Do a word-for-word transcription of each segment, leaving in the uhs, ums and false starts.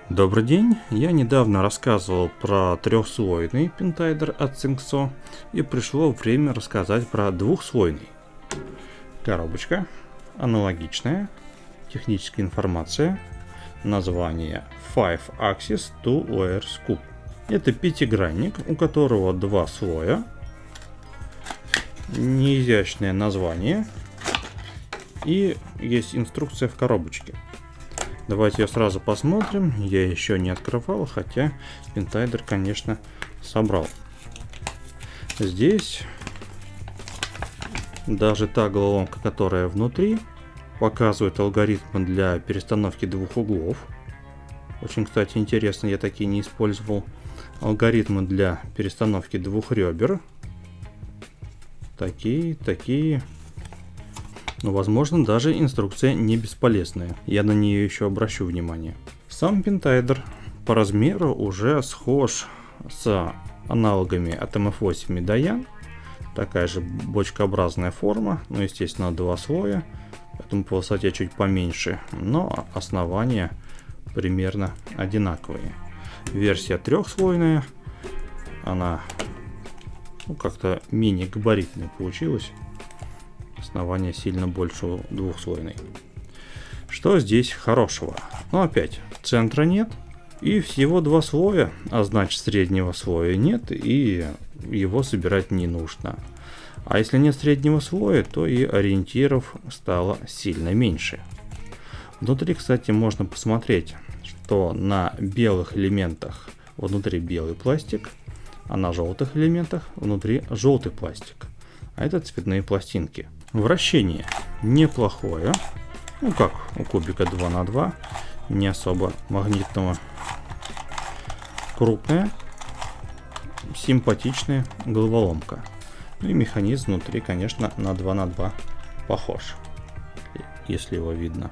Добрый день, я недавно рассказывал про трехслойный пентайдер от Singso, и пришло время рассказать про двухслойный. Коробочка, аналогичная, техническая информация, название Five Axis Two Layer Scoop. Это пятигранник, у которого два слоя, неизящное название и есть инструкция в коробочке. Давайте ее сразу посмотрим. Я еще не открывал, хотя пентайдер, конечно, собрал. Здесь даже та головоломка, которая внутри, показывает алгоритмы для перестановки двух углов. Очень, кстати, интересно, я такие не использовал. Алгоритмы для перестановки двух ребер. Такие, такие. Но, возможно, даже инструкция не бесполезная. Я на нее еще обращу внимание. Сам пентайдер по размеру уже схож с аналогами от эм эф восемь Медоян. Такая же бочкообразная форма, но, естественно, два слоя, поэтому по высоте чуть поменьше, но основания примерно одинаковые. Версия трехслойная, она ну, как-то менее габаритная получилась. Основание сильно больше двухслойной. Что здесь хорошего? Ну опять, центра нет и всего два слоя, а значит среднего слоя нет и его собирать не нужно. А если нет среднего слоя, то и ориентиров стало сильно меньше. Внутри, кстати, можно посмотреть, что на белых элементах внутри белый пластик, а на желтых элементах внутри желтый пластик. А это цветные пластинки. Вращение неплохое, ну как у кубика два на два, не особо магнитного. Крупная, симпатичная головоломка. Ну и механизм внутри, конечно, на два на два похож, если его видно.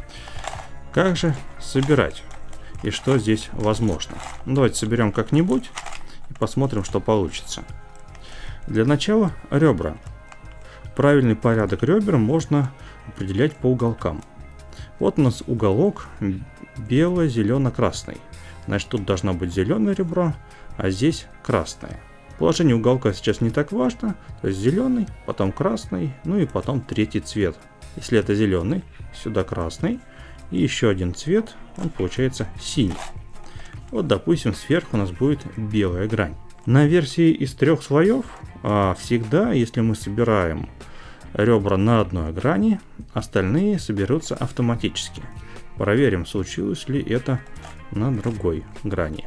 Как же собирать и что здесь возможно? Ну, давайте соберем как-нибудь и посмотрим, что получится. Для начала ребра. Правильный порядок ребер можно определять по уголкам. Вот у нас уголок бело-зелено-красный. Значит, тут должно быть зеленое ребро, а здесь красное. Положение уголка сейчас не так важно. То есть зеленый, потом красный, ну и потом третий цвет. Если это зеленый, сюда красный. И еще один цвет, он получается синий. Вот, допустим, сверху у нас будет белая грань. На версии из трех слоев а всегда, если мы собираем ребра на одной грани, остальные соберутся автоматически. Проверим, случилось ли это на другой грани.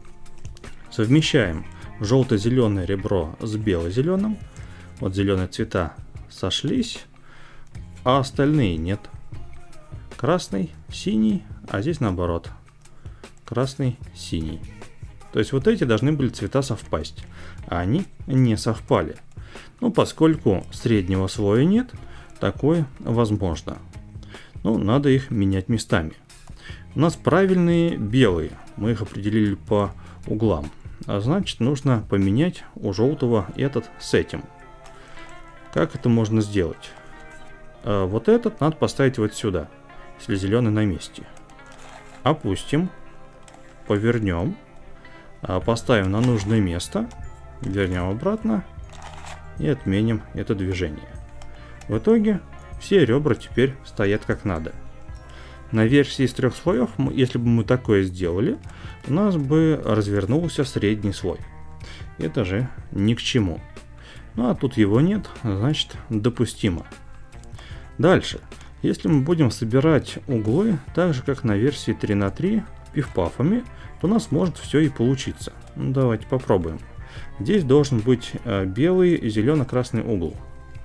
Совмещаем желто-зеленое ребро с бело-зеленым. Вот зеленые цвета сошлись, а остальные нет. Красный, синий, а здесь наоборот. Красный, синий. То есть вот эти должны были цвета совпасть, а они не совпали. Ну, поскольку среднего слоя нет, такое возможно. Ну, надо их менять местами. У нас правильные белые, мы их определили по углам. А значит, нужно поменять у желтого этот с этим. Как это можно сделать? А вот этот надо поставить вот сюда, если зеленый на месте. Опустим, повернем. Поставим на нужное место, вернем обратно и отменим это движение. В итоге все ребра теперь стоят как надо. На версии из трех слоев, если бы мы такое сделали, у нас бы развернулся средний слой. Это же ни к чему. Ну а тут его нет, значит допустимо. Дальше. Если мы будем собирать углы так же, как на версии три на три, пиф-пафами, то у нас может все и получиться. Ну, давайте попробуем. Здесь должен быть э, белый и зелено-красный угол.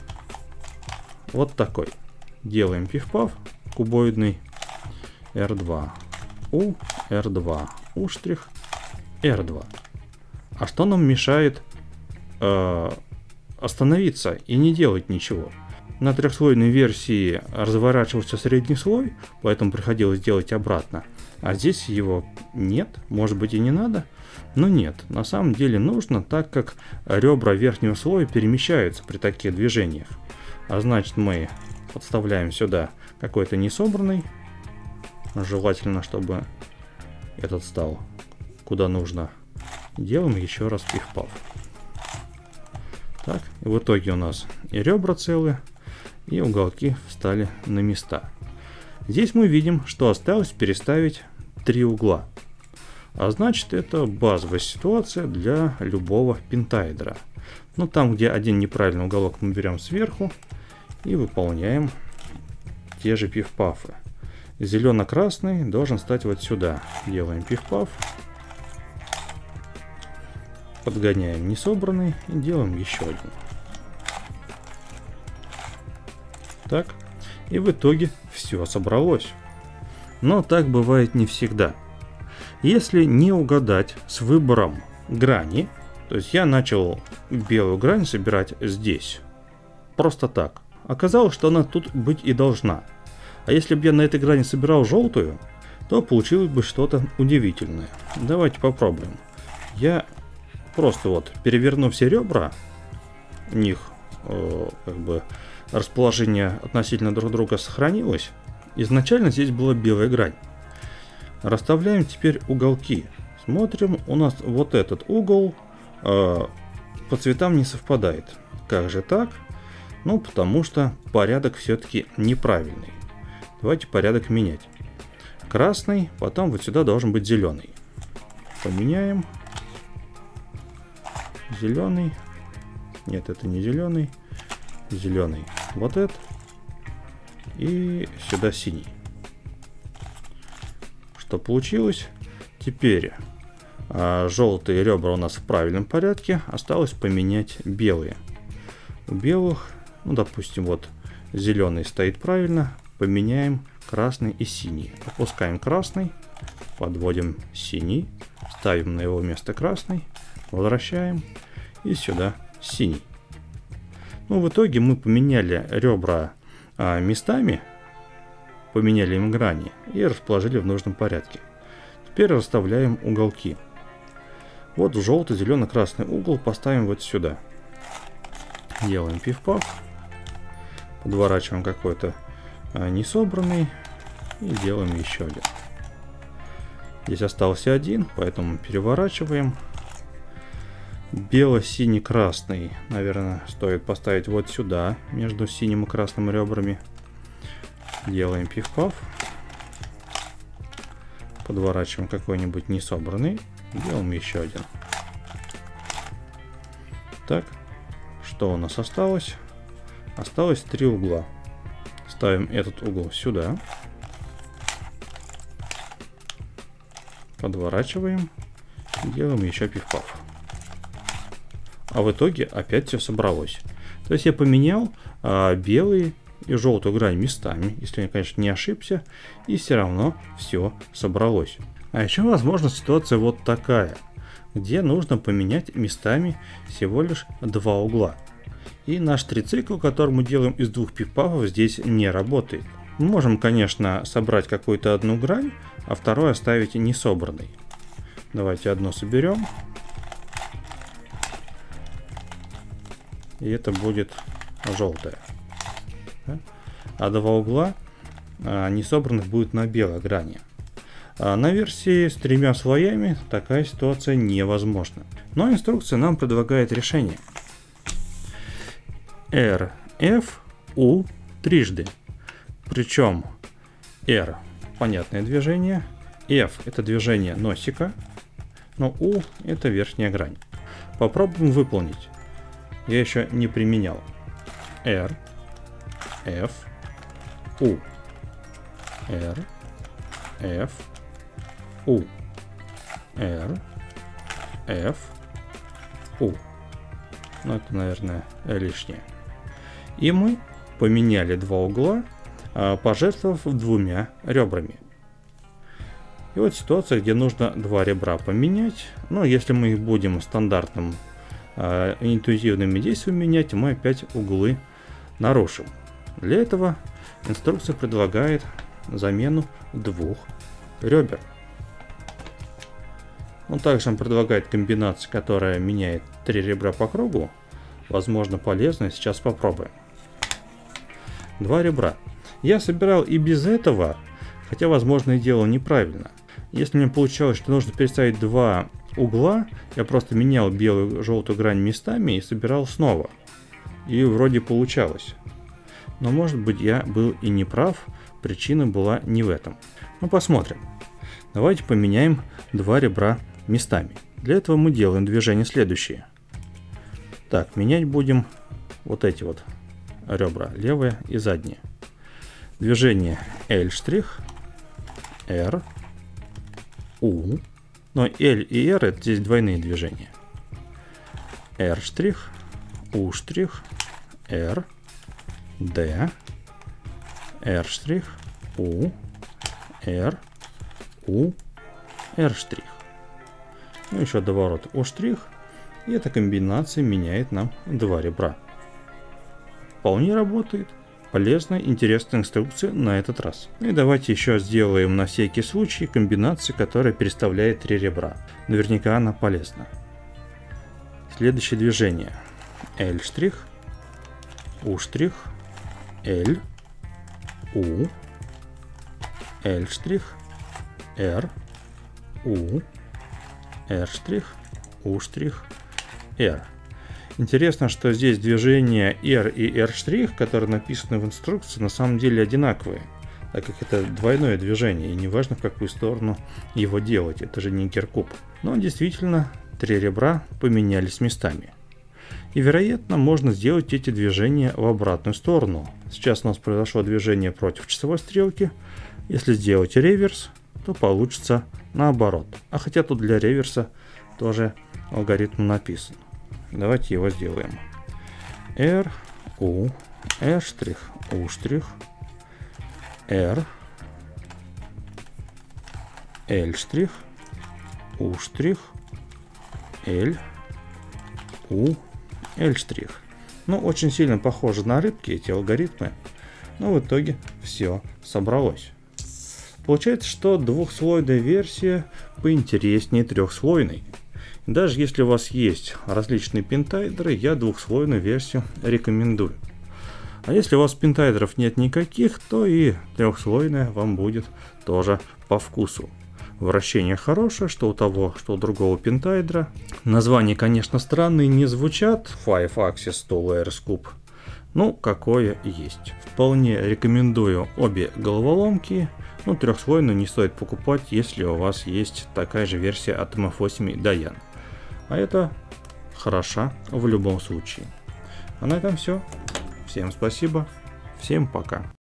Вот такой. Делаем пиф-паф, кубоидный, эр два, у, эр два, у штрих, эр два. А что нам мешает э, остановиться и не делать ничего? На трехслойной версии разворачивался средний слой, поэтому приходилось делать обратно. А здесь его нет, может быть и не надо, но нет, на самом деле нужно, так как ребра верхнего слоя перемещаются при таких движениях. А значит, мы подставляем сюда какой-то несобранный, желательно, чтобы этот стал куда нужно. Делаем еще раз пиф-паф. Так, и в итоге у нас и ребра целы, и уголки встали на места. Здесь мы видим, что осталось переставить три угла. А значит, это базовая ситуация для любого пентаэдра. Но там, где один неправильный уголок, мы берем сверху и выполняем те же пиф-пафы. Зелено-красный должен стать вот сюда. Делаем пиф-паф. Подгоняем несобранный и делаем еще один. Так. И в итоге все собралось. Но так бывает не всегда. Если не угадать с выбором грани, то есть я начал белую грань собирать здесь. Просто так. Оказалось, что она тут быть и должна. А если бы я на этой грани собирал желтую, то получилось бы что-то удивительное. Давайте попробуем. Я просто вот переверну все ребра, у них э, как бы расположение относительно друг друга сохранилось. Изначально здесь была белая грань. Расставляем теперь уголки. Смотрим, у нас вот этот угол э, по цветам не совпадает. Как же так? Ну, потому что порядок все-таки неправильный. Давайте порядок менять. Красный, потом вот сюда должен быть зеленый. Поменяем. Зеленый. Нет, это не зеленый. Зеленый. Вот этот. И сюда синий. Что получилось? Теперь а, желтые ребра у нас в правильном порядке. Осталось поменять белые. У белых, ну, допустим, вот зеленый стоит правильно. Поменяем красный и синий. Опускаем красный. Подводим синий. Ставим на его место красный. Возвращаем. И сюда синий. Ну, в итоге мы поменяли ребра а, местами. Поменяли им грани. И расположили в нужном порядке. Теперь расставляем уголки. Вот желтый, зеленый, красный угол поставим вот сюда. Делаем пиф-паф. Подворачиваем какой-то а, несобранный. И делаем еще один. Здесь остался один, поэтому переворачиваем. Бело-синий-красный, наверное, стоит поставить вот сюда, между синим и красным ребрами. Делаем пиф-паф. Подворачиваем какой-нибудь несобранный. Делаем еще один. Так, что у нас осталось? Осталось три угла. Ставим этот угол сюда. Подворачиваем. Делаем еще пиф-паф. А в итоге опять все собралось. То есть я поменял а, белые и желтую грань местами, если я, конечно, не ошибся, и все равно все собралось. А еще возможна ситуация вот такая, где нужно поменять местами всего лишь два угла. И наш трицикл, который мы делаем из двух пиф-пафов, здесь не работает. Мы можем, конечно, собрать какую-то одну грань, а вторую оставить несобранной. Давайте одну соберем. И это будет желтая. А два угла а, несобранных будет на белой грани. А на версии с тремя слоями такая ситуация невозможна. Но инструкция нам предлагает решение. R, F, U трижды. Причем R понятное движение, F это движение носика, но U это верхняя грань. Попробуем выполнить. Я еще не применял. R, F, U. R, F, U. R, F, U. Ну, это, наверное, лишнее. И мы поменяли два угла, пожертвовав двумя ребрами. И вот ситуация, где нужно два ребра поменять. Но если мы их будем стандартным э, интуитивными действиями менять, мы опять углы нарушим. Для этого инструкция предлагает замену двух ребер. Он также предлагает комбинацию, которая меняет три ребра по кругу. Возможно, полезно. Сейчас попробуем. Два ребра. Я собирал и без этого, хотя, возможно, и делал неправильно. Если мне получалось, что нужно переставить два угла, я просто менял белую и желтую грань местами и собирал снова. И вроде получалось. Но может быть я был и не прав, причина была не в этом. Ну посмотрим. Давайте поменяем два ребра местами. Для этого мы делаем движение следующее. Так, менять будем вот эти вот ребра, левое и заднее. Движение L', R, U. Но L и R это здесь двойные движения. R', U', R, D, R', U, R, U, R'. Ну еще доворот U'. И эта комбинация меняет нам два ребра. Вполне работает. Полезная, интересная инструкция на этот раз. Ну и давайте еще сделаем на всякий случай комбинацию, которая переставляет три ребра. Наверняка она полезна. Следующее движение. L', U', L, U, L', R, U, R', U', R. Интересно, что здесь движения R и R', которые написаны в инструкции, на самом деле одинаковые, так как это двойное движение, и неважно, в какую сторону его делать, это же не гиркуб. Но действительно, три ребра поменялись местами. И, вероятно, можно сделать эти движения в обратную сторону. Сейчас у нас произошло движение против часовой стрелки. Если сделать реверс, то получится наоборот. А хотя тут для реверса тоже алгоритм написан. Давайте его сделаем. R, U, R', U', R, L', U', L, U, L'. Ну, очень сильно похожи на рыбки эти алгоритмы, но в итоге все собралось. Получается, что двухслойная версия поинтереснее трехслойной. Даже если у вас есть различные пентаэдры, я двухслойную версию рекомендую. А если у вас пентаэдров нет никаких, то и трехслойная вам будет тоже по вкусу. Вращение хорошее, что у того, что у другого пентаэдра. Названия, конечно, странные, не звучат. Five Axis Two Layers Cube. Ну, какое есть. Вполне рекомендую обе головоломки. Ну, трехслойную не стоит покупать, если у вас есть такая же версия от эм эф восемь Dayan. А это хороша в любом случае. А на этом все. Всем спасибо. Всем пока.